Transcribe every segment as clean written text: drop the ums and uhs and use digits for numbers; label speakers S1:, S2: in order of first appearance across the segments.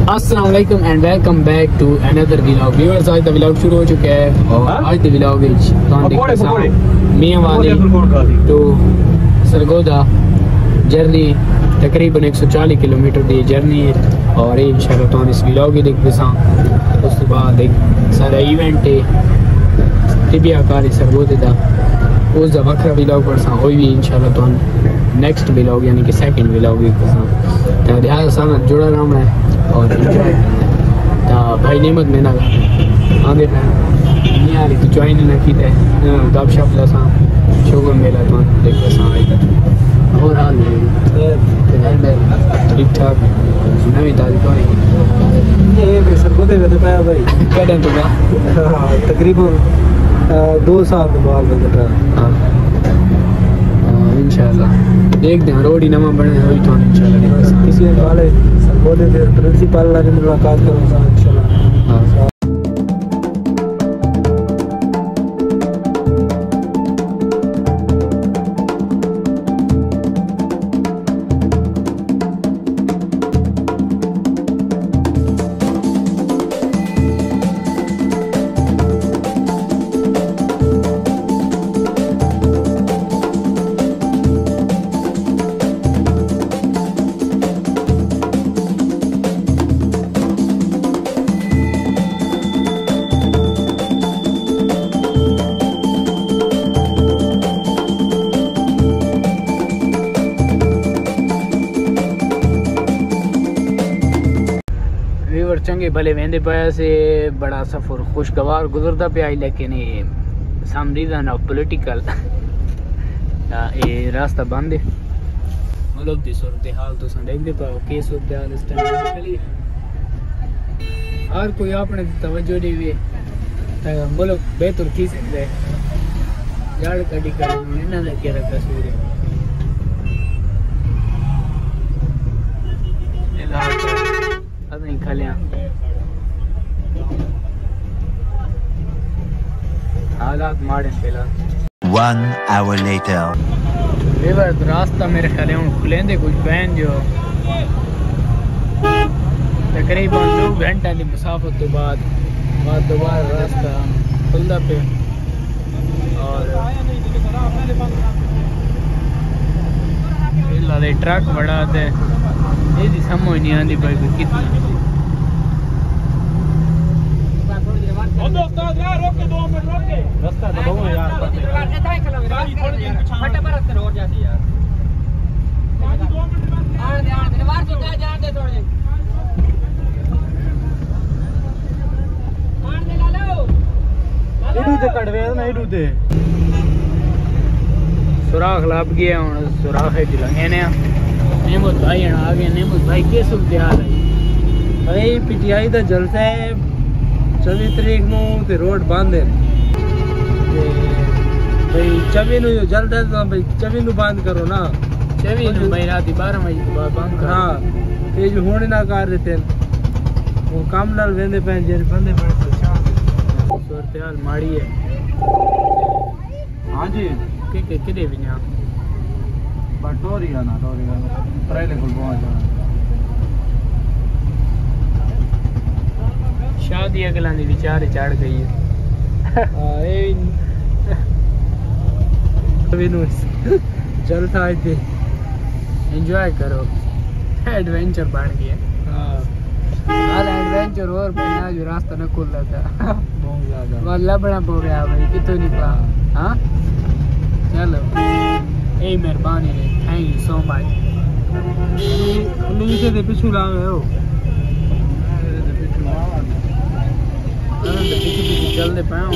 S1: अस्सलाम वालेकुम and welcome back to another vlog. Viewers आज दा व्लॉग शुरू हो चुका है और आज दे व्लॉग विच तुहां देख सकदे मियां वाली टू सरगोदा जर्नी तकरीबन 140 किलोमीटर दी जर्नी है और इंशाल्लाह तुहां इस व्लॉग ही देख पसा। उस तो बाद एक सारा इवेंट है तिबिया कारी सरगोदे दा उस दा वखरा व्लॉग परसा होई भी इंशाल्लाह तुहां नेक्स्ट व्लॉग यानी कि सेकंड व्लॉग देख पसा। तो ध्यान साथ जुड़ा रहना है और एंजॉय करना है। भाई नेमत में ना आगे नहीं आ रही तो ज्वाइन ना की गप शप लसा शोगर मेला तो देख सा और हाल ठीक ठाक नवी तारीख को
S2: ये सरगोदे में तो पाया भाई
S1: क्या टाइम तो गया
S2: तकरीबन 2 साल के बाद में
S1: हाँ इंशाल्लाह देखते हैं रोड ही नमा बने हुई तो इंशाल्लाह
S2: किसी वाले सरगोदे के प्रिंसिपल से मुलाकात करूंगा इंशाल्लाह। हाँ
S1: चंगे भले वेंदे पाया से बड़ा सफर खुशगवार गुजरता पाया लेकिन सामरीदा ना पॉलिटिकल ये रास्ता बंद है। मुल्क दी सूरत हाल तो देखते पाओ के सूरत हाल इस टाइम हर कोई अपने तवज्जो दी हुई मुल्क बेहतर की सकते है जड़ कड़ी कर इन्हां दा क्या कसूर है। नहीं खालियां हालात माड़े पहला
S3: 1 hour later
S1: रिवर रास्ता मेरे ख्याल में खुलेंदे कुछ बहन जो तकरीबन 2 घंटा की मुसाफत तो बाद दोबारा रास्ता खुलदा पे और इल्ला ट्रक बड़ा थे ये समझ नहीं आती भाई कितनी रास्ता तो बहुत यार फटे बरस कर हो जाती यार दीवार तो जा जान दे थोड़े मार दे ला लो इडू ते कड़वे ना इडू ते सुराख लाभ गया हुन सुराख है दिलंगे ने नेमत भाई आ गए। नेमत भाई के सूरत हाल है
S2: भाई पीटीआई दा जलसा है 24 तरीक नु ते रोड बंद है ते भाई 24 नु जल्द है तो भाई 24 नु बंद करो ना
S1: 24 नु भाई रात 12 बजे के बाद बंद करो।
S2: हां ये जो होने ना कर रहे थे वो काम नाल वेंदे पे जे बंदे बड़े परेशान
S1: सूरत हाल माड़ी है।
S2: हां जी
S1: के किदे भी ना
S2: टोरिया ना पहले को पहुंच जाना
S1: शादी अगला दी विचार चढ़ गई है।
S2: चलता है
S1: एंजॉय करो एडवेंचर बढ़ गया। हाल एडवेंचर और बिना जो रास्ता न खुल रहा था
S2: बहुत ज्यादा
S1: वाला बड़ा हो गया भाई कितों निकला। हाँ चलो ए मेहरबानी है थैंक यू सो मच।
S2: नीचे दे पिछू ला गए हो
S1: पीछे चलते पाए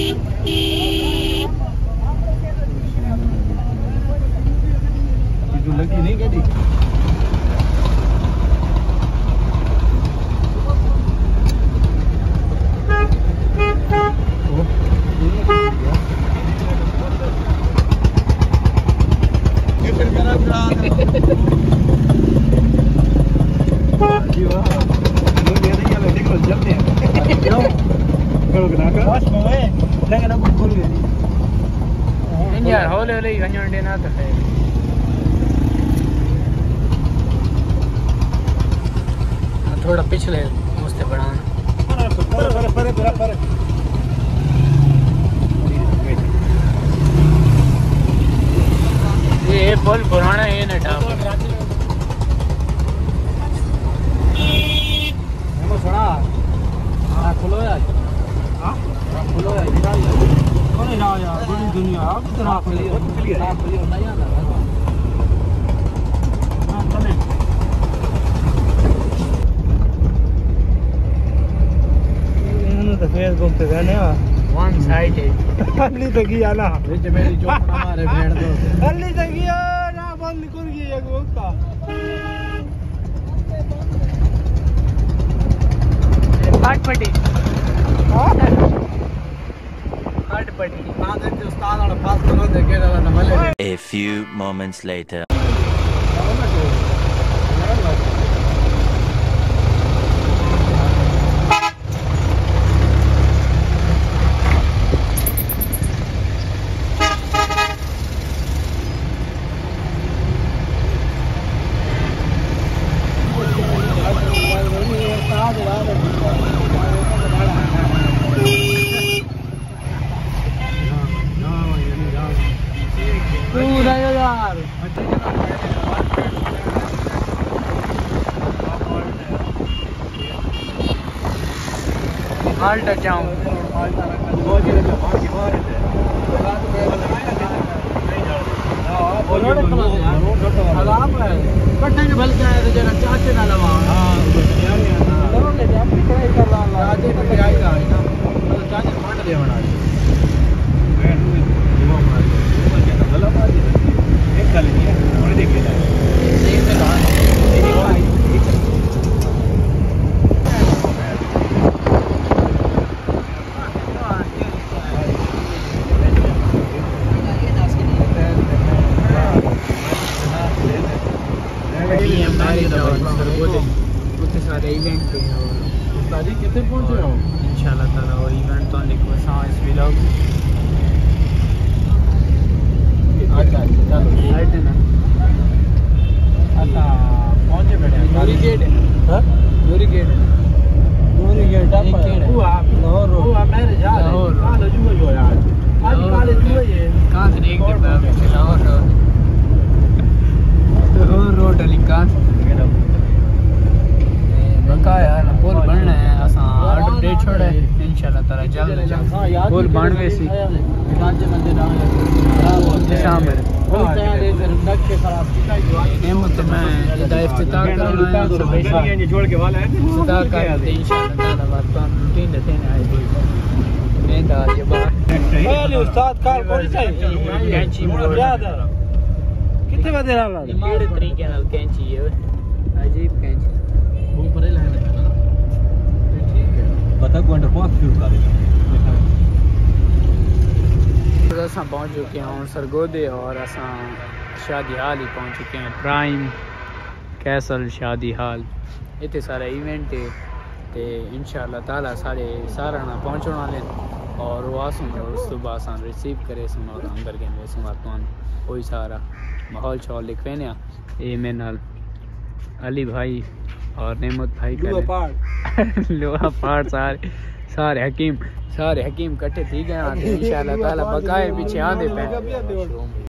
S2: लगी नहीं गई
S1: यार हौले हौले ही वञण ना तो है थोड़ा पिछले मुझसे बढ़ाना ये पुल पुराना है ना टाप
S2: सुना खुलो यार खुलो यार कौन ना यार पूरी दुनिया अब इतना खुली होता है हां चले इन्होंने तो फेसबुक पे गए ना
S1: वन साइड है
S2: अल्ली तक ही आना
S1: बीच मेरी चोपड़ा मारे भेड़ दो
S2: अल्ली तक ही ना बंद कर गई एक वक्त
S1: पाटपट्टी
S2: हां
S1: पाटपट्टी
S2: आदर के उस्ताद वाला पास करो देखे ना मले
S3: A few moments later.
S1: Halt जाऊं कट्टे के बल जाए तो जरा चाचे ना लवा चाचे मांड ले बना सारे इवेंट पे और कितने पहुंचे हो इंशाल्लाह ताला और इवेंट तो लिखो इस व्लॉग अच्छा चलो ना अच्छा पहुंचे बैठे नूरी गेट हां नूरी गेट हुआ हुआ मेरे जा हां जुआ जो यार आज काले जुए ये कहां से एक दिन लाहौर रोड लिखा बका यार पुल बनना है असा ऑर्डर दे छोड़ा है इंशाल्लाह ताला जल्द पुल बनवे सी कांचे मंदिर आ शामिल पुल तैयार है फिर नक्शे खराब नेमत मैं इदा इफ्तिताह करना है ये जोड़ के वाला है इफ्तिताह कर इंशाल्लाह ताला बात तो रूटीन देते हैं आई मैं दा ये बात पहले उस्ताद कार कोई चाहिए कैंची याद है कितने बजे डाला केड़े तरीके नाल कैंची है अजीब कैंची ऊपर ही लाइन है ना ठीक है बता क्वांटर पास शुरू कर दे असां पहुंच चुके हैं सरगोदे और असां शादी हाल ही पहुंच चुके हैं प्राइम कैसल शादी हाल इतने सारे इवेंट है ते इंशाल्लाह ताला सारे सारा ना पहुंचने वाले और वो आसूँ उस सुबह असां रिसीव करे और अंदर के में सुमातवान कोई सारा माहौल शौल लिखवे ने ये मेरे नाल अली भाई और नेमत भाई लोहा पार सारे हकीम कट्ठे थी गए इंशाल्लाह ताला बकाए पीछे आंदे पे